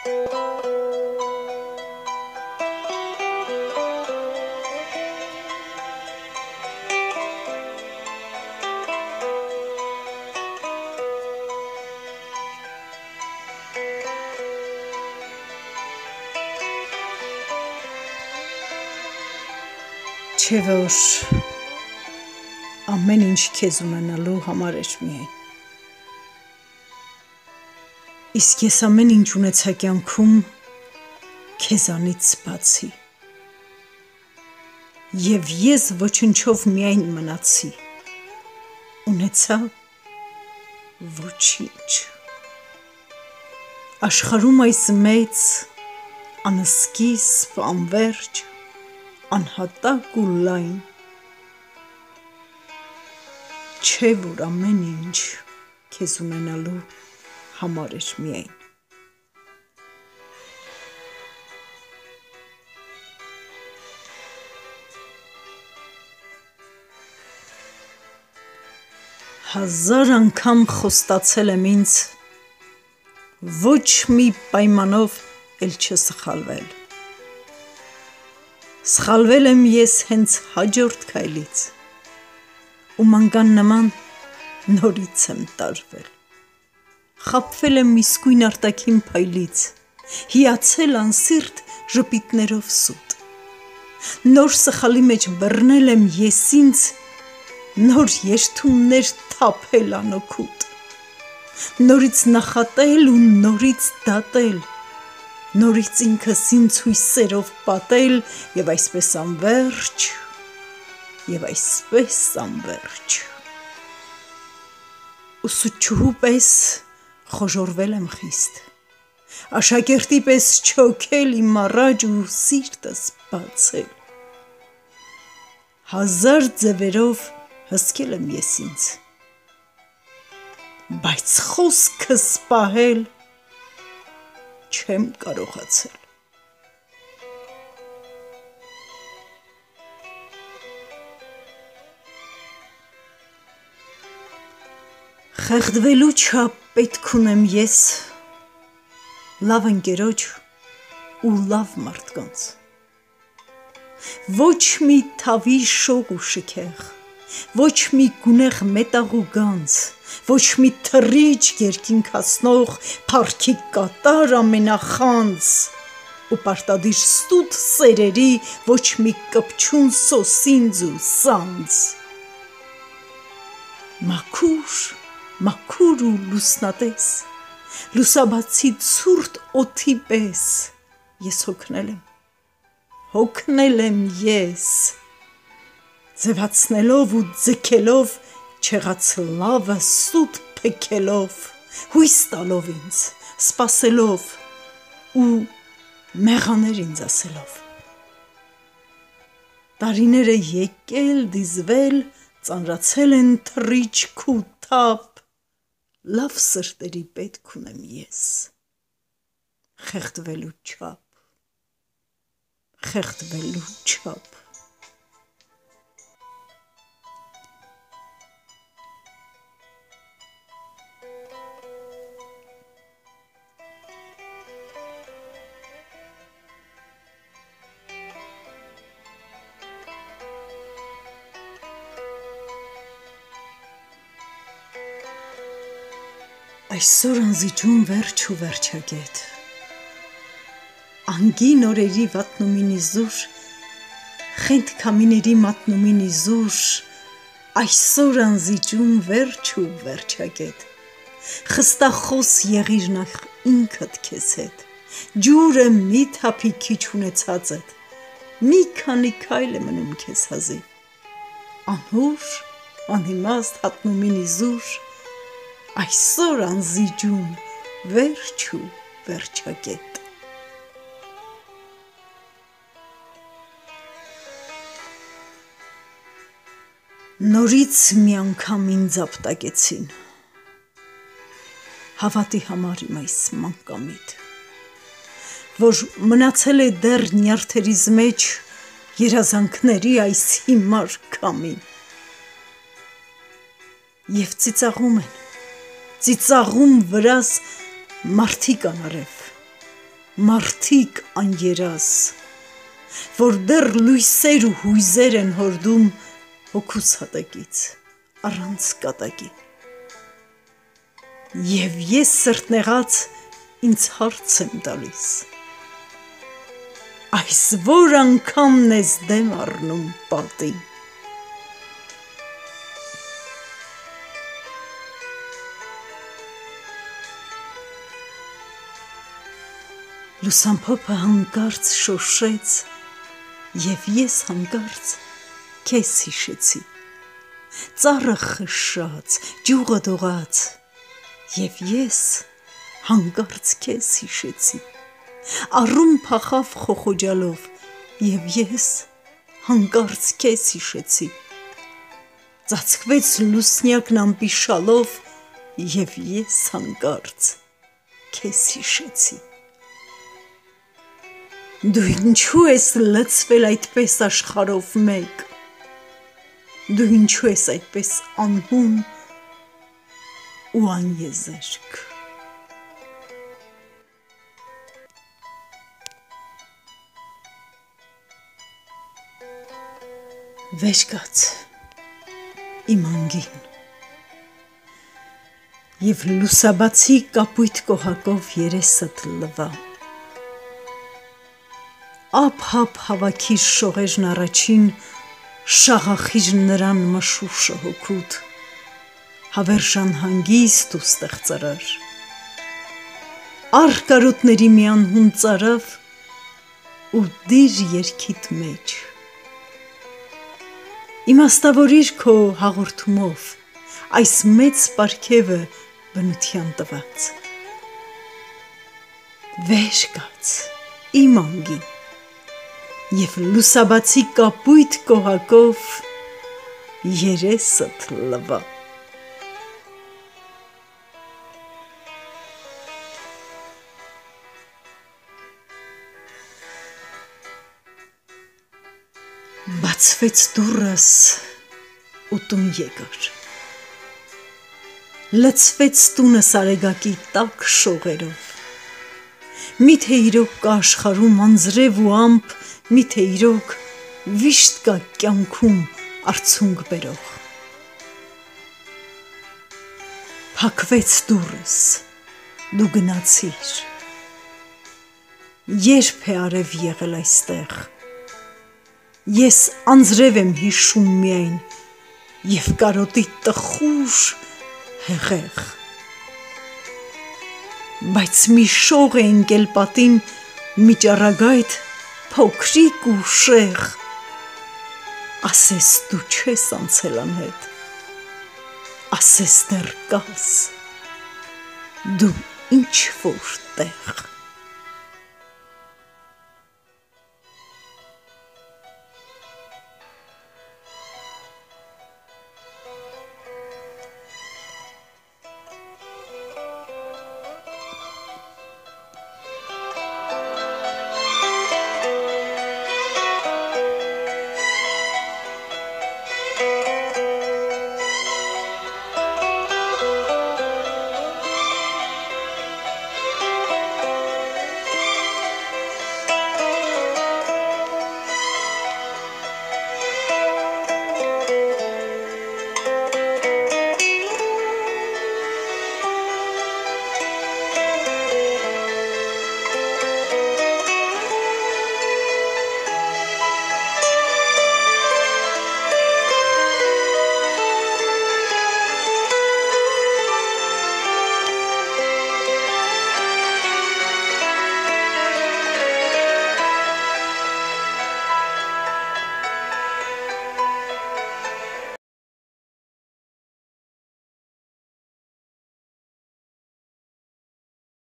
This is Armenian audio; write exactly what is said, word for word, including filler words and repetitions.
Չէ որ ամեն ինչ քեզ ունենալու համար էր միայն։ Իսկ ես ամեն ինչ ունեցա կյանքում քեզանից բացի։ Եվ ես ոչնչով միայն մնացի։ Ունեցա ոչինչ։ Աշխարհում այս մեծ, անսկիզբ, անվերջ, անհատակ ու լայն, չէ որ ամեն ինչ քեզ ունենալու համար էր միայն։ Հազար անգամ խոստացել եմ ինձ ոչ մի պայմանով էլ չսխալվել։ Սխալվել եմ ես հենց հաջորդ քայլից ու մանկան նման նորից եմ տարվել։ Խաբվել եմ իսկույն արտաքին փայլից, հիացել անսիրտ ժպիտներով սուտ։ Նոր սխալի մեջ բռնել եմ ես ինձ, նոր երդումներ թափել անօգուտ։ Նորից նախատել ու նորից դատել, նորից ինքս ինձ հույսերով պատել և այսպես անվերջ, և այսպես անվերջ։ Ուսուցչուհու պես խոժոռվել եմ խիստ, աշակերտի պես չոքել իմ առաջ ու սիրտս բացել։ Հազար ձևերով հսկել եմ ես ինձ, բայց խոսքս պահել չեմ կարողացել։ Խեղդվելու չափ պետք ունեմ ես լավ ընկերոջ ու լավ մարդկանց։ Ոչ մի թավի շող ու շքեղ, ոչ մի գունեղ մետաղ ու գանձ, ոչ մի թռիչ երկինքացնող փառքի կատար ամենախանձ ու պարտադիր ստուտ սերերի ոչ մի կպչուն սոսինձ ու սանձ։ Մաքուր, մաքուր ու լուսնատես, լուսաբացի ցուրտ օդի պես ես հոգնել եմ, հոգնել եմ ես, ձևացնելով ու ձգելով չեղած լավը սուտ փքելով, հույս տալով ինձ, սպասելով ու մեղաներ ինձ ասելով։ Տարիները եկել, դիզվել, ծանրացել են թռիչք ու թափ, լավ սրտերի պետք ունեմ ես, խեղդվելու չափ, խեղդվելու չափ։ Այսօր անզիջում վերջ ու վերջագետ, անգին օրերի վատնումին իզուր, խենթ քամիների մատնումին իզուր, այսօր անզիջում վերջ ու վերջագետ, խստախոս եղիր նախ ինքդ քեզ հետ, ջուրը մի թափի քիչ ունեցածդ, մի քանի քայլ է մնում քեզ հազիվ, անհուր, անիմաստ հատնումին իզուր, այսօր անզիջում վերջ ու վերջագետ։ Նորից մի անգամ ինձ ապտակեցին, հավատի համար իմ այս մանկամիտ, որ մնացել է դեռ նյարդերիս մեջ երազանքների այս հիմար քամին, և ծիծաղում են, ծիծաղում վրաս մարդիկ անարև, մարդիկ աներաս, որ դեռ լույսեր ու հույզեր են հորդում հոգուս հատակից, առանց կատակի։ Եվ ես սրտնեղած ինձ հարց եմ տալիս, այս որ անգամն ես դեմ առնում պատին։ Լուսամփոփը հանկարծ շոշեց, և ես հանկարծ քեզ հիշեցի, ծառը խշշաց, ջուղը դողաց, և ես հանկարծ քեզ հիշեցի, առում փախավ խոխոջալով, և ես հանկարծ քեզ հիշեցի, ծածկվեց լուսնյակն ամպիշալով, և ես հանկարծ քեզ հիշեցի։ Դու ինչու ես լցվել այդպես աշխարհով մեկ, դու ինչու ես այդպես անհուն ու անեզերք։ Վեր կաց իմ անգին և լուսաբացի կապույտ կոհակով երեսդ լվա, ափ-հափ հավաքիր շողերն առաջին, շաղախիր նրան մշուշը հոգուդ, հավերժան հանգիստ ու ստեղծարար, առ կարոտների մի անհուն ծարավ ու դիր երգիդ մեջ, իմաստավորիր քո հաղորդումով այս մեծ պարգևը բնության տված։ Վեր կաց իմ անգին և լուսաբացի կապույտ կոհակով երեսդ լվա։ Բացվեց դուռս ու տուն եկար, լցվեց տունս արեգակի տաք շողերով, միթե իրոք կա աշխարհում անձրև ու ամպ, միթե իրոք վիշտ կա կյանքում արցունք բերող։ Փակվեց դուռս, դու գնացիր, երբ է արև եղել այստեղ, ես անձրև եմ հիշում միայն և կարոտի տխուր հեղեղ, բայց մի շող է ընկել պատին, մի ճառագայթ փոքրիկ ու ուշեղ, ասես դու չես անցել անհետ, ասես դեռ կաս, դու ինչ-որ տեղ։